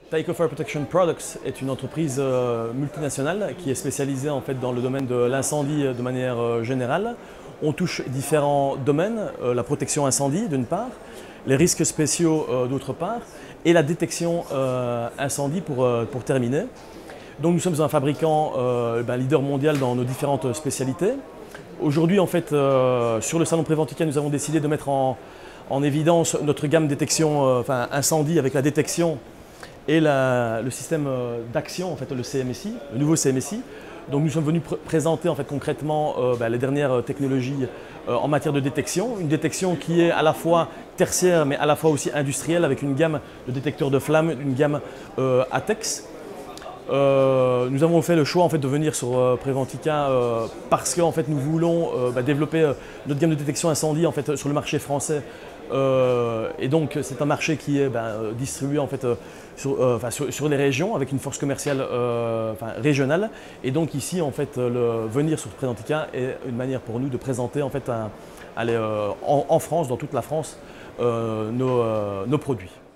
Tyco Fire Protection Products est une entreprise multinationale qui est spécialisée en fait dans le domaine de l'incendie de manière générale. On touche différents domaines, la protection incendie d'une part, les risques spéciaux d'autre part et la détection incendie pour terminer. Donc nous sommes un fabricant leader mondial dans nos différentes spécialités. Aujourd'hui en fait sur le salon Préventica nous avons décidé de mettre en évidence notre gamme détection incendie avec la détection et le système d'action, en fait, le CMSI, le nouveau CMSI. Donc nous sommes venus présenter en fait, concrètement les dernières technologies en matière de détection. Une détection qui est à la fois tertiaire mais à la fois aussi industrielle avec une gamme de détecteurs de flammes, une gamme ATEX. Nous avons fait le choix en fait, de venir sur Préventica parce que en fait, nous voulons développer notre gamme de détection incendie en fait, sur le marché français. Et donc c'est un marché qui est distribué en fait, sur les régions avec une force commerciale régionale. Et donc ici en fait, venir sur Préventica est une manière pour nous de présenter en, fait, en France, dans toute la France, nos produits.